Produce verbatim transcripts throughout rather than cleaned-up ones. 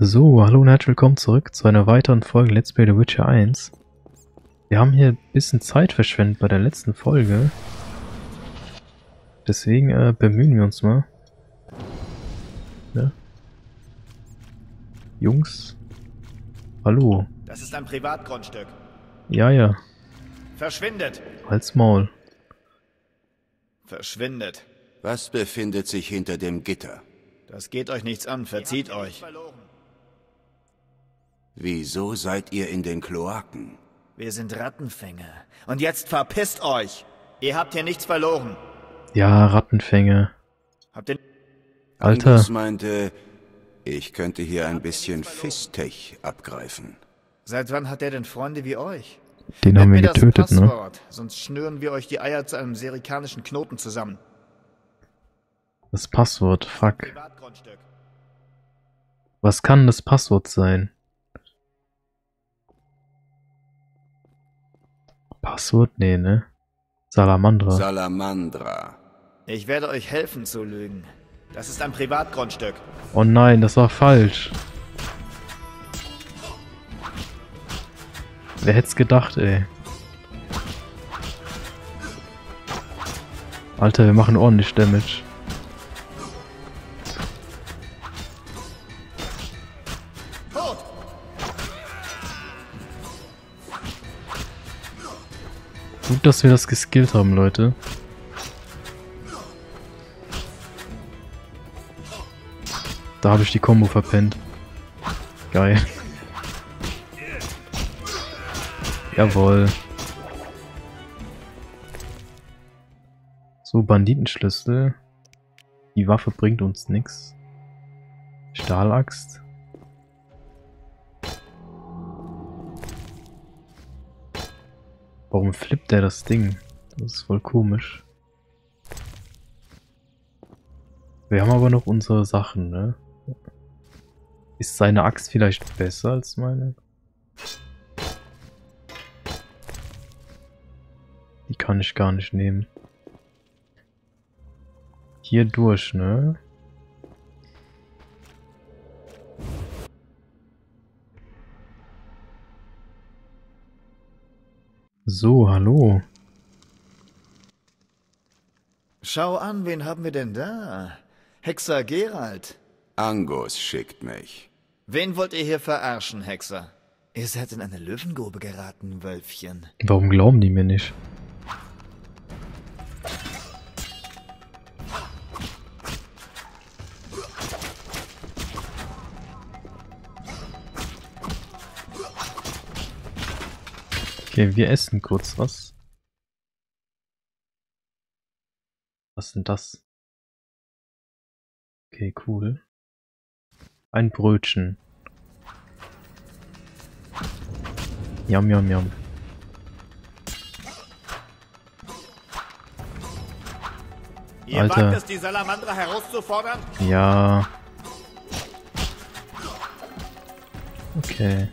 So, hallo und herzlich willkommen zurück zu einer weiteren Folge Let's Play The Witcher eins. Wir haben hier ein bisschen Zeit verschwendet bei der letzten Folge. Deswegen äh, bemühen wir uns mal. Ne? Jungs? Hallo. Das ist ein Privatgrundstück. Ja, ja. Verschwindet! Halt's Maul. Verschwindet. Was befindet sich hinter dem Gitter? Das geht euch nichts an, verzieht euch. Wieso seid ihr in den Kloaken? Wir sind Rattenfänger. Und jetzt verpisst euch! Ihr habt hier nichts verloren. Ja, Rattenfänger. Habt ihr... Alter. Angus meinte, ich könnte hier ein bisschen Fistech abgreifen. Seit wann hat der denn Freunde wie euch? Den haben wir Nennt mir getötet, das ne? Passwort, sonst schnüren wir euch die Eier zu einem serikanischen Knoten zusammen. Das Passwort, fuck. Privatgrundstück. Was kann das Passwort sein? Passwort? Nee, ne? Salamandra. Salamandra. Ich werde euch helfen zu lügen. Das ist ein Privatgrundstück. Oh nein, das war falsch. Wer hätt's gedacht, ey. Alter, wir machen ordentlich Damage. Tot! Gut, dass wir das geskillt haben, Leute. Da habe ich die Combo verpennt. Geil. Jawohl. So, Banditenschlüssel. Die Waffe bringt uns nichts. Stahlaxt. Warum flippt der das Ding? Das ist voll komisch. Wir haben aber noch unsere Sachen, ne? Ist seine Axt vielleicht besser als meine? Die kann ich gar nicht nehmen. Hier durch, ne? So, hallo. Schau an, wen haben wir denn da? Hexer Geralt. Angus schickt mich. Wen wollt ihr hier verarschen, Hexer? Ihr seid in eine Löwengrube geraten, Wölfchen. Warum glauben die mir nicht? Okay, wir essen kurz was. Was ist denn das? Okay, cool. Ein Brötchen. Yum, yum, yum. Ihr Alter. wagt es, die Salamandra herauszufordern? Ja. Okay.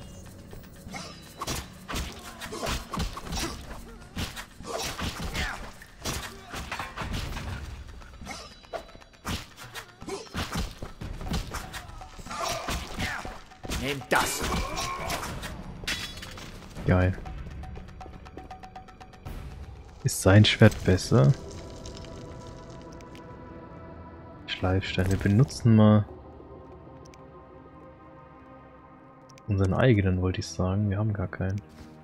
Nehmt das! Geil. Ist sein Schwert besser? Schleifstein. Wir benutzen mal unseren eigenen, wollte ich sagen. Wir haben gar keinen.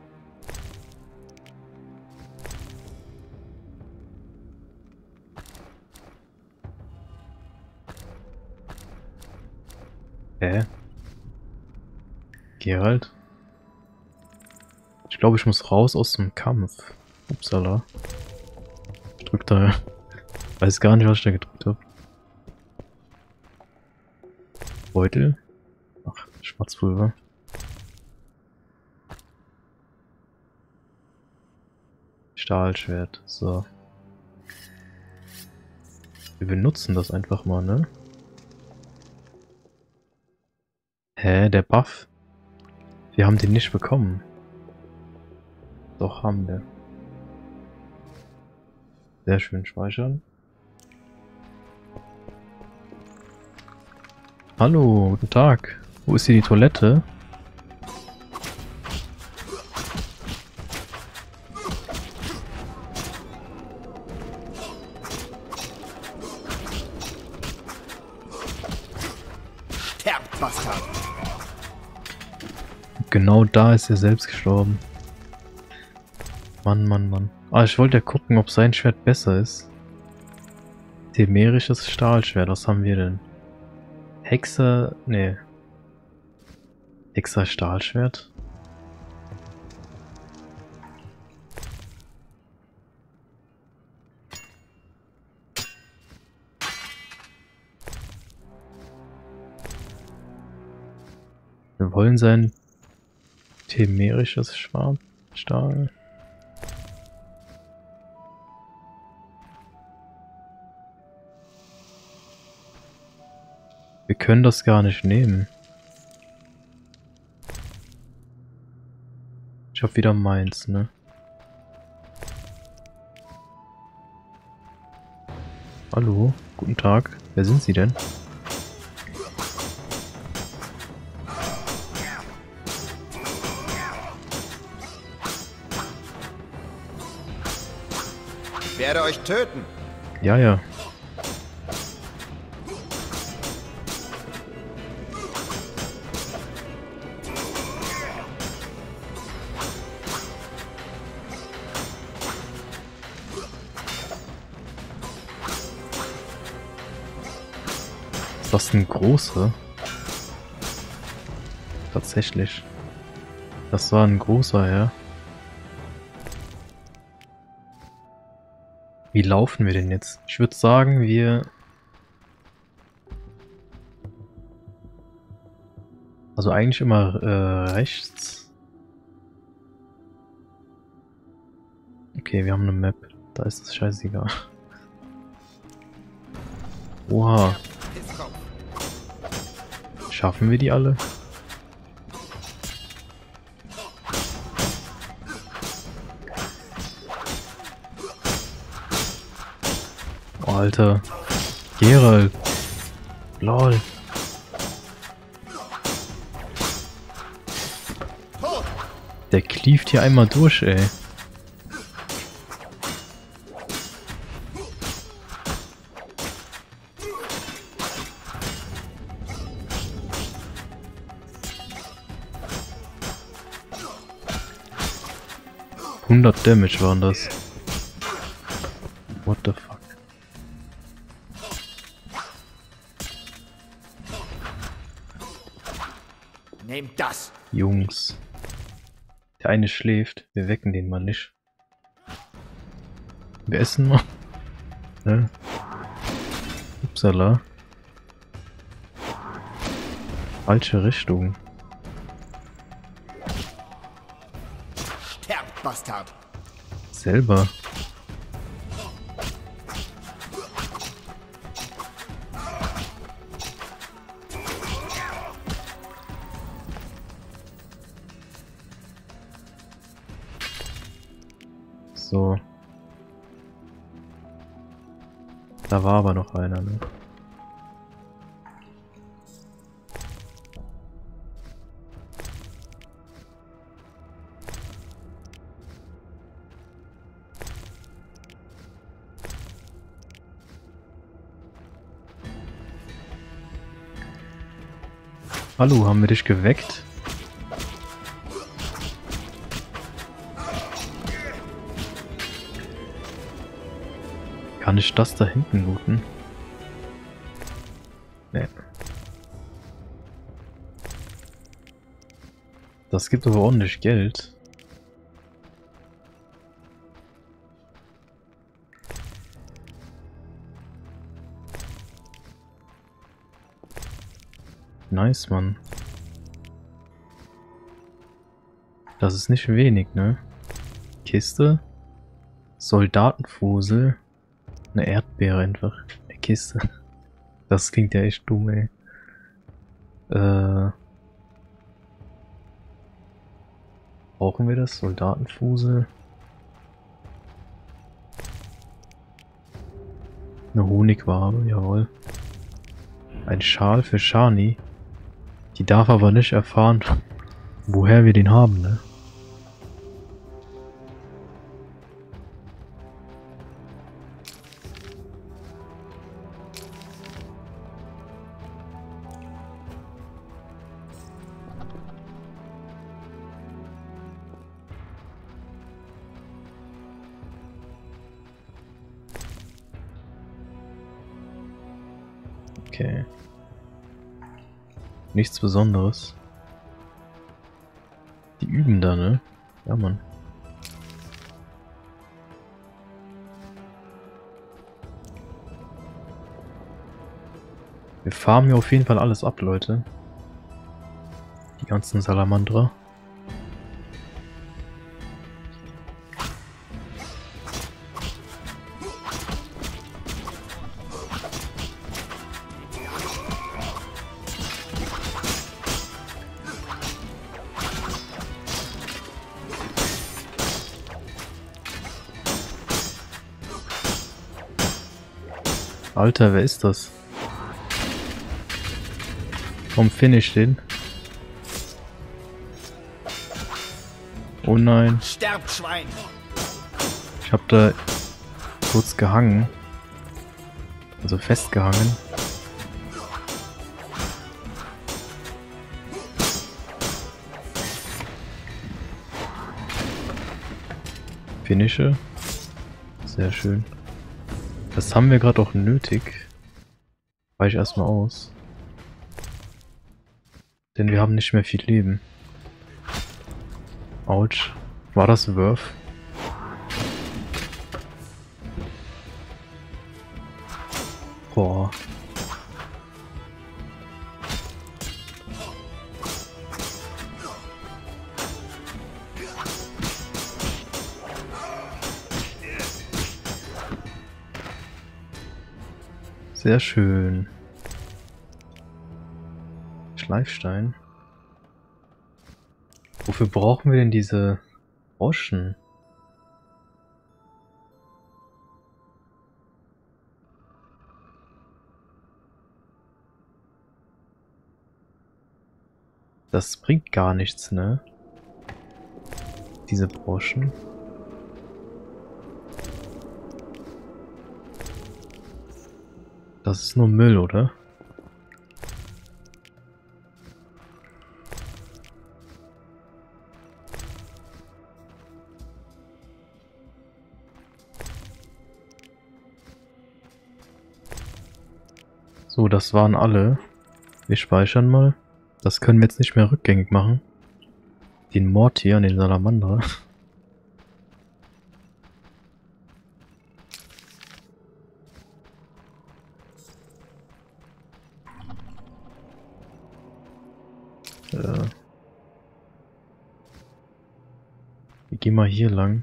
Hä? Geralt? Ich glaube, ich muss raus aus dem Kampf. Upsala. Ich drück da. Weiß gar nicht, was ich da gedrückt habe. Beutel. Ach, Schwarzpulver. Stahlschwert. So. Wir benutzen das einfach mal, ne? Hä, der Buff? Wir haben den nicht bekommen. Doch, haben wir. Sehr schön speichern. Hallo, guten Tag. Wo ist hier die Toilette? Sterbt, Bastard! Genau da ist er selbst gestorben. Mann, Mann, Mann. Ah, ich wollte ja gucken, ob sein Schwert besser ist. Temerisches Stahlschwert, was haben wir denn? Hexer, nee. Hexer Stahlschwert? Wir wollen sein temerisches Schwert, Stahl. Wir können das gar nicht nehmen. Ich hab wieder meins, ne? Hallo, guten Tag. Wer sind Sie denn? Ich werde euch töten. Ja, ja. Ist das ein großer? Tatsächlich. Das war ein großer, ja. Wie laufen wir denn jetzt? Ich würde sagen, wir... Also eigentlich immer äh, rechts. Okay, wir haben eine Map. Da ist es scheißegal. Oha. Schaffen wir die alle? Oh, Alter. Geralt. Lol. Der klieft hier einmal durch, ey. hundert Damage waren das. What the fuck? Nehmt das! Jungs. Der eine schläft. Wir wecken den mal nicht. Wir essen mal. Ne? Upsala. Falsche Richtung. Sterbt, Bastard! Selber. So. Da war aber noch einer, ne? Hallo, haben wir dich geweckt? Kann ich das da hinten looten? Nee. Das gibt aber ordentlich Geld. Nice, Mann. Das ist nicht wenig, ne? Kiste. Soldatenfusel. Eine Erdbeere einfach. Eine Kiste. Das klingt ja echt dumm, ey. Äh. Brauchen wir das? Soldatenfusel. Eine Honigwabe, jawohl. Ein Schal für Shani. Die darf aber nicht erfahren, woher wir den haben, ne? Okay. Nichts Besonderes. Die üben da, ne? Ja, Mann. Wir farmen hier auf jeden Fall alles ab, Leute. Die ganzen Salamandra. Alter, wer ist das? Komm, finish den. Oh nein. Sterbt, Schwein! Ich hab da kurz gehangen. Also festgehangen. Finische. Sehr schön. Das haben wir gerade auch nötig. Weiche erstmal aus. Denn wir haben nicht mehr viel Leben. Autsch. War das Wurf? Boah. Sehr schön. Schleifstein. Wofür brauchen wir denn diese Broschen? Das bringt gar nichts, ne? Diese Broschen. Das ist nur Müll, oder? So, das waren alle. Wir speichern mal. Das können wir jetzt nicht mehr rückgängig machen. Den Mord hier an den Salamander. äh. Wir gehen mal hier lang.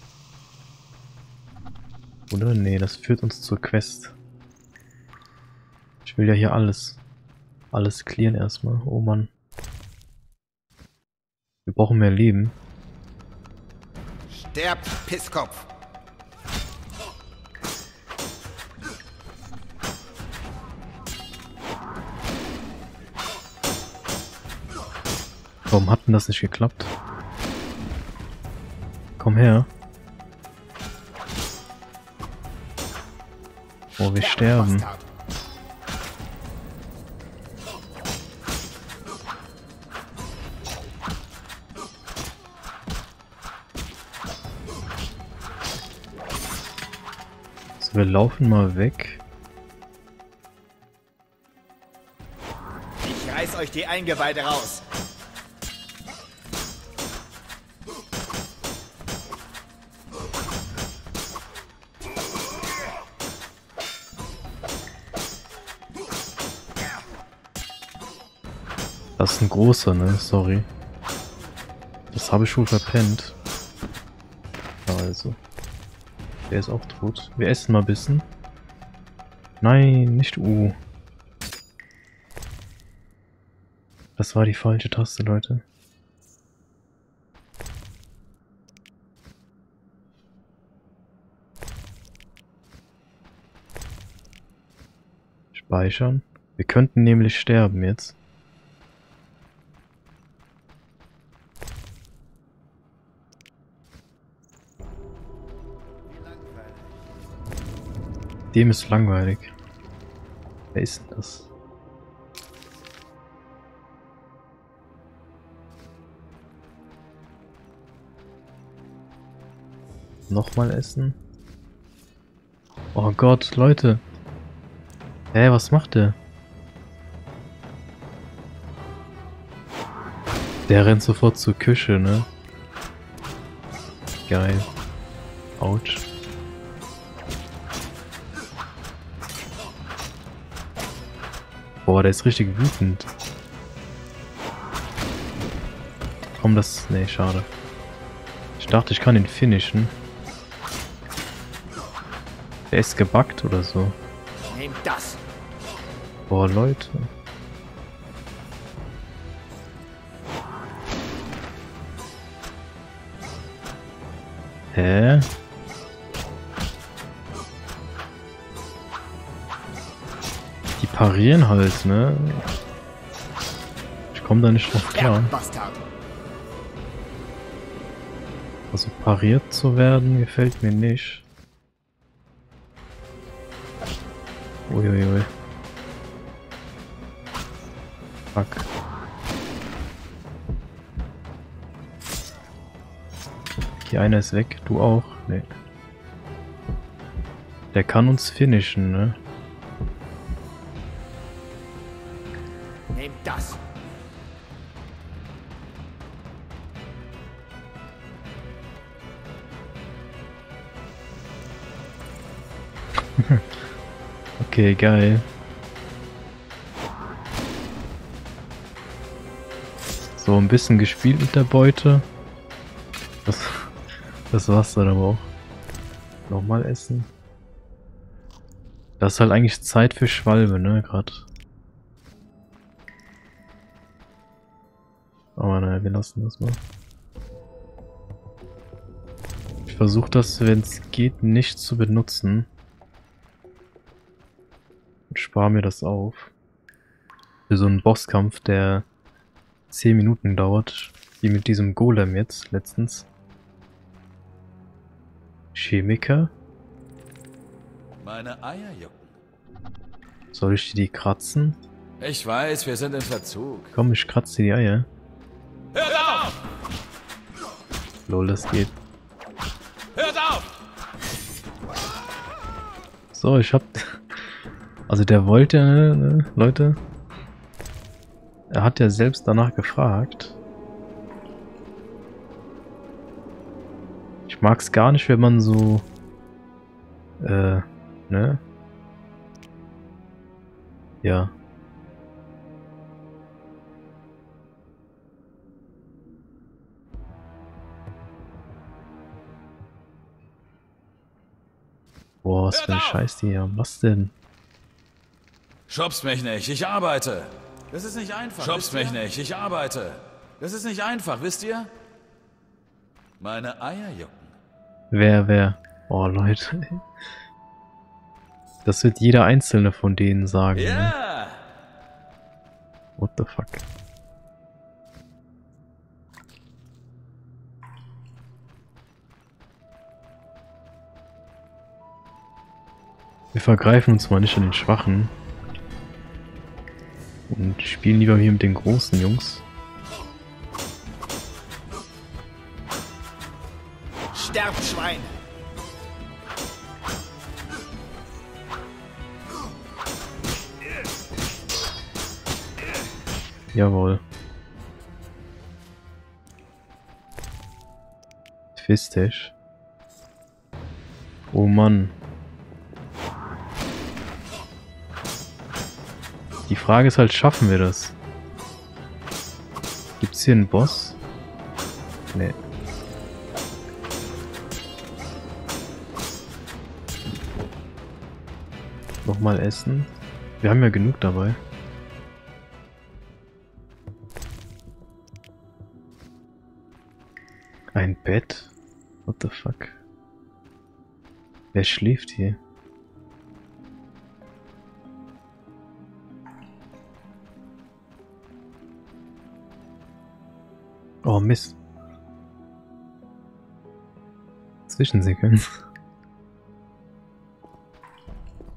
Oder? Nee, das führt uns zur Quest. Ich will ja hier alles, alles clearen erstmal. Oh Mann. Wir brauchen mehr Leben. Sterbt, Pisskopf! Warum hat denn das nicht geklappt? Komm her. Oh, wir sterben. So, wir laufen mal weg. Ich reiß euch die Eingeweide raus! Das ist ein großer, ne? Sorry. Das habe ich schon verpennt. Also. Der ist auch tot. Wir essen mal ein bisschen. Nein, nicht U. Das war die falsche Taste, Leute. Speichern. Wir könnten nämlich sterben jetzt. Dem ist langweilig. Wer ist denn das? Nochmal essen? Oh Gott, Leute. Hä, was macht der? Der rennt sofort zur Küche, ne? Geil. Autsch. Boah, der ist richtig wütend. Komm, das... Nee, schade. Ich dachte, ich kann ihn finishen. Der ist gebuggt oder so. Nehmt das! Boah, Leute. Hä? Die parieren halt, ne? Ich komme da nicht drauf klar. Bastard! Also pariert zu werden, gefällt mir nicht. Uiuiui. Fuck. Okay, einer ist weg. Du auch? Nee. Der kann uns finishen, ne? Nehmt das! Okay, geil. So, ein bisschen gespielt mit der Beute. Das, das war's dann aber auch. Nochmal essen. Das ist halt eigentlich Zeit für Schwalbe, ne, grad. Aber naja, wir lassen das mal. Ich versuche das, wenn es geht, nicht zu benutzen. Und spare mir das auf. Für so einen Bosskampf, der zehn Minuten dauert. Wie mit diesem Golem jetzt, letztens. Chemiker. Meine Eier jucken. Soll ich die kratzen? Ich weiß, wir sind in Verzug. Komm, ich kratze dir die Eier. Hört auf! Lol, das geht. Hört auf! So, ich hab... Also der wollte ja, ne, ne, Leute. Er hat ja selbst danach gefragt. Ich mag's gar nicht, wenn man so... Äh, ne? Ja. Boah, was für ein Scheiß die hier. Was denn? Schubst mich nicht, ich arbeite. Das ist nicht einfach. Schubst mich nicht, ich arbeite. Das ist nicht einfach, wisst ihr? Meine Eier jucken. Wer, wer? Oh, Leute. Das wird jeder einzelne von denen sagen. Ja! Ne? Yeah. What the fuck? Wir vergreifen uns mal nicht an den Schwachen. Und spielen lieber hier mit den großen Jungs. Sterbt, Schwein! Jawohl. Fistisch. Oh Mann. Die Frage ist halt, schaffen wir das? Gibt's hier einen Boss? Nee. Nochmal essen. Wir haben ja genug dabei. Ein Bett? What the fuck? Wer schläft hier? Oh Mist. Zwischensequenz.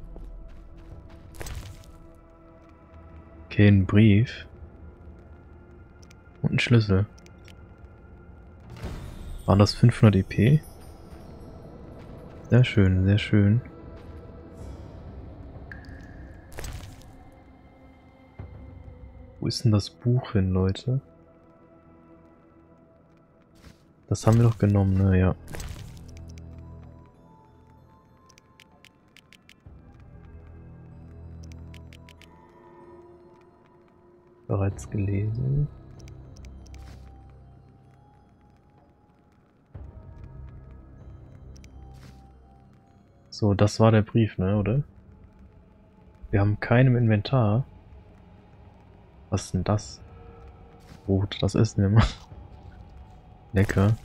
Okay, ein Brief. Und ein Schlüssel. Waren das fünfhundert E P? Sehr schön, sehr schön. Wo ist denn das Buch hin, Leute? Das haben wir doch genommen, ne? Ja. Bereits gelesen. So, das war der Brief, ne, oder? Wir haben keinen im Inventar. Was ist denn das? Brot, das essen wir mal. Lecker.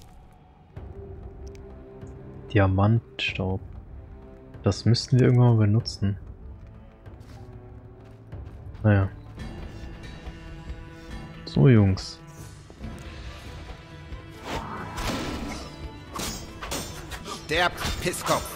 Diamantstaub. Das müssten wir irgendwann mal benutzen. Naja. So, Jungs. Der Pisskopf.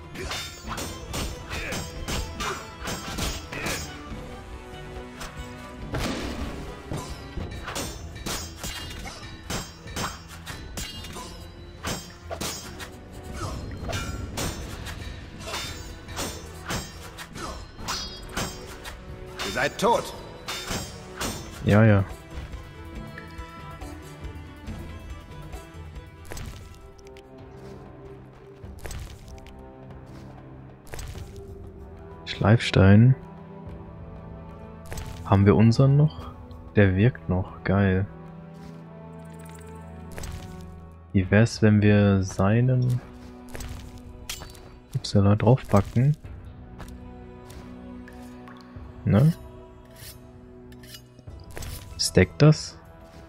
Ihr seid tot. Ja, ja. Schleifstein. Haben wir unseren noch? Der wirkt noch. Geil. Wie wär's, wenn wir seinen Upsala draufpacken? Ne? Stackt das?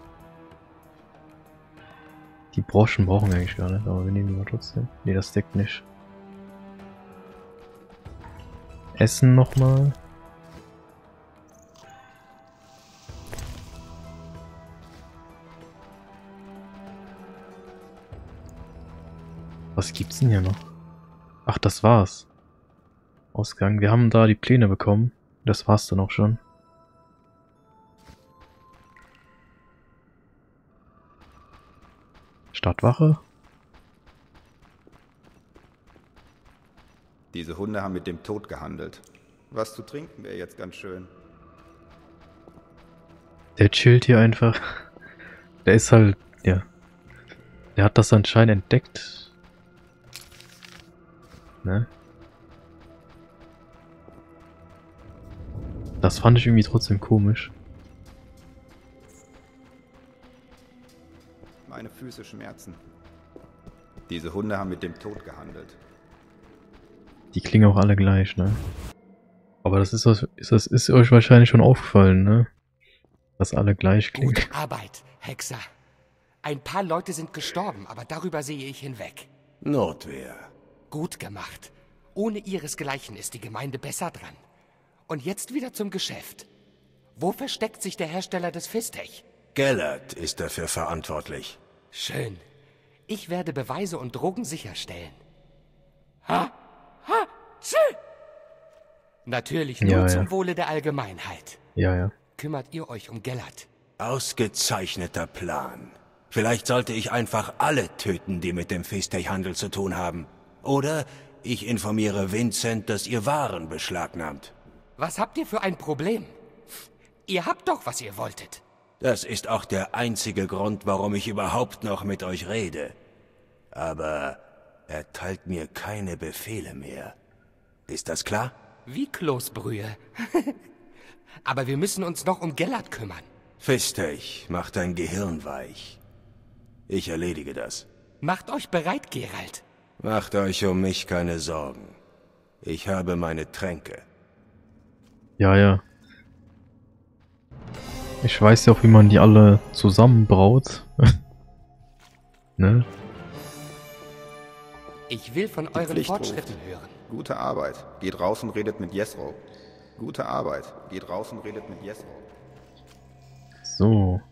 Die Broschen brauchen wir eigentlich gar nicht, aber wir nehmen die mal trotzdem. Ne, das stackt nicht. Essen nochmal. Was gibt's denn hier noch? Ach, das war's. Ausgang. Wir haben da die Pläne bekommen. Das war's dann auch schon. Stadtwache? Diese Hunde haben mit dem Tod gehandelt. Was zu trinken wäre jetzt ganz schön. Der chillt hier einfach. Der ist halt, ja. Der hat das anscheinend entdeckt. Ne? Das fand ich irgendwie trotzdem komisch. Meine Füße schmerzen. Diese Hunde haben mit dem Tod gehandelt. Die klingen auch alle gleich, ne? Aber das ist, was, ist, das ist euch wahrscheinlich schon aufgefallen, ne? Dass alle gleich klingen. Gute Arbeit, Hexer. Ein paar Leute sind gestorben, aber darüber sehe ich hinweg. Notwehr. Gut gemacht. Ohne ihresgleichen ist die Gemeinde besser dran. Und jetzt wieder zum Geschäft. Wo versteckt sich der Hersteller des Fistech? Gellert ist dafür verantwortlich. Schön. Ich werde Beweise und Drogen sicherstellen. Ha! Ha! Tschü! Natürlich nur Ja, zum ja. Wohle der Allgemeinheit. Ja, ja. Kümmert ihr euch um Gellert? Ausgezeichneter Plan. Vielleicht sollte ich einfach alle töten, die mit dem Fistech-Handel zu tun haben. Oder ich informiere Vincent, dass ihr Waren beschlagnahmt. Was habt ihr für ein Problem? Ihr habt doch, was ihr wolltet. Das ist auch der einzige Grund, warum ich überhaupt noch mit euch rede. Aber erteilt mir keine Befehle mehr. Ist das klar? Wie Kloßbrühe. Aber wir müssen uns noch um Gellert kümmern. Fistech macht dein Gehirn weich. Ich erledige das. Macht euch bereit, Geralt. Macht euch um mich keine Sorgen. Ich habe meine Tränke. Ja, ja. Ich weiß ja auch, wie man die alle zusammenbraut. Ne? Ich will von euren Pflicht Fortschritten ruft. hören. Gute Arbeit. Geht raus und redet mit Jesro. Gute Arbeit. Geht raus und redet mit Jesro. So.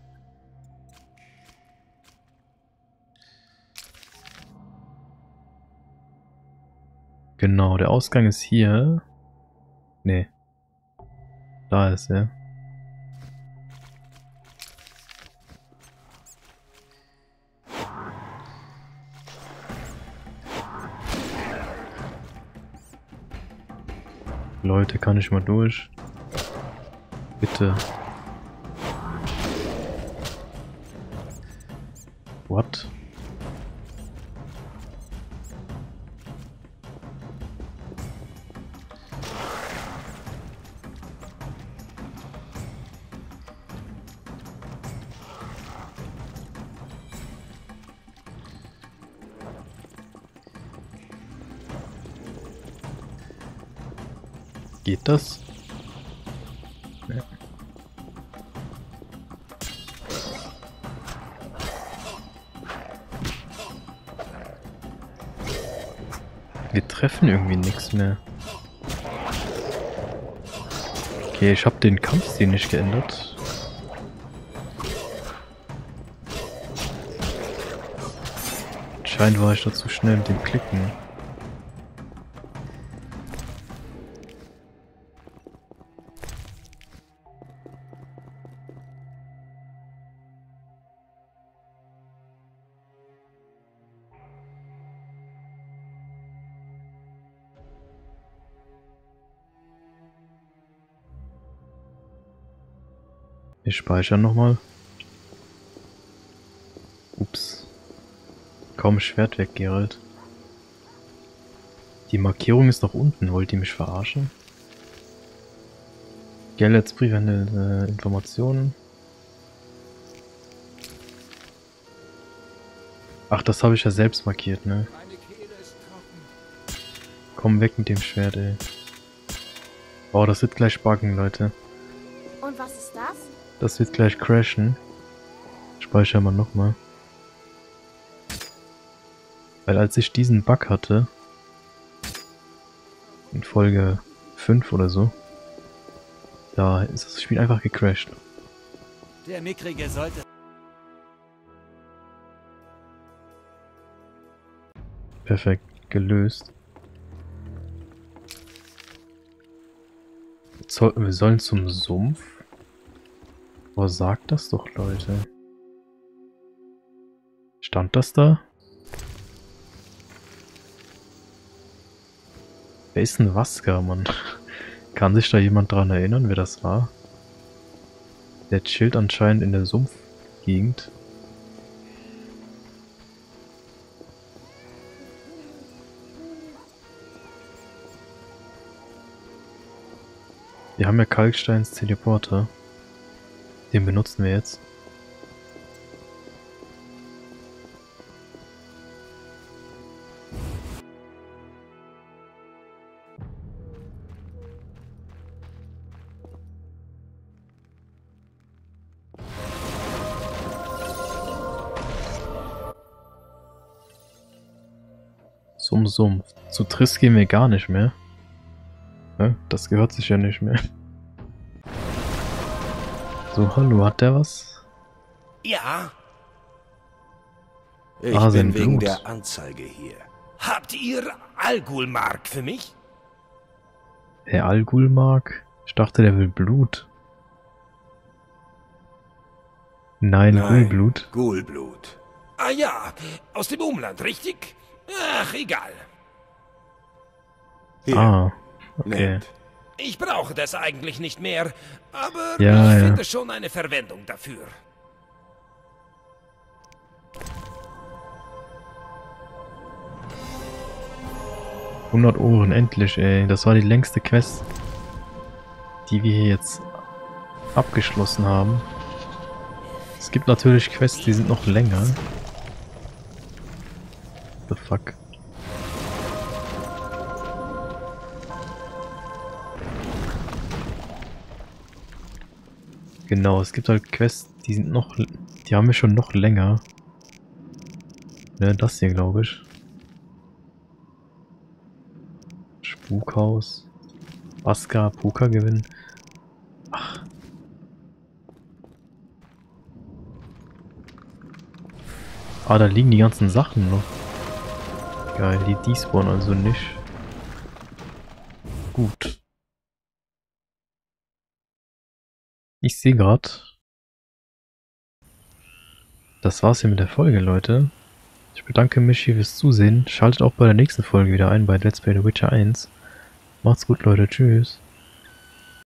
Genau, der Ausgang ist hier. Nee. Da ist er. Leute, kann ich mal durch? Bitte. What? Geht das? Ja. Wir treffen irgendwie nichts mehr. Okay, ich habe den Kampfstil nicht geändert. Anscheinend war ich da zu schnell mit dem Klicken. Wir speichern nochmal. Ups. Kaum Schwert weg, Geralt. Die Markierung ist doch unten. Wollt ihr mich verarschen? Geralts Brief an äh, Informationen. Ach, das habe ich ja selbst markiert, ne? Komm weg mit dem Schwert, ey. Oh, das wird gleich buggen, Leute. Und was ist das? Das wird gleich crashen. Speichern wir nochmal. Weil als ich diesen Bug hatte, in Folge fünf oder so, da ist das Spiel einfach gecrashed. Der Mickrige sollte... Perfekt, gelöst. So, wir sollen zum Sumpf? Aber sagt das doch, Leute. Stand das da? Wer ist ein Wasker, Mann? Kann sich da jemand dran erinnern, wer das war? Der chillt anscheinend in der Sumpfgegend. Wir haben ja Kalksteins Teleporter. Den benutzen wir jetzt. Zum Sumpf. Zu Triss gehen wir gar nicht mehr. Ja, das gehört sich ja nicht mehr. So, hallo, hat der was? Ja. Ich Ah, sein bin wegen Blut. der Anzeige hier. Habt ihr Algulmark für mich? Herr Algulmark? Ich dachte, der will Blut. Nein, Gulblut. Gulblut. Ah ja, aus dem Umland, richtig? Ach, egal. Hier, Ah, okay. nett. Ich brauche das eigentlich nicht mehr, aber Ja, ich ja. finde schon eine Verwendung dafür. hundert Ohren, endlich, ey. Das war die längste Quest, die wir hier jetzt abgeschlossen haben. Es gibt natürlich Quests, die sind noch länger. The fuck? Genau, es gibt halt Quests, die sind noch, die haben wir schon noch länger. Ne, das hier, glaube ich. Spukhaus. Aska, Poker gewinnen. Ach. Ah, da liegen die ganzen Sachen noch. Geil, die despawnen also nicht. Gut. Ich sehe gerade. Das war's hier mit der Folge, Leute. Ich bedanke mich hier fürs Zusehen. Schaltet auch bei der nächsten Folge wieder ein bei Let's Play The Witcher eins. Macht's gut, Leute. Tschüss.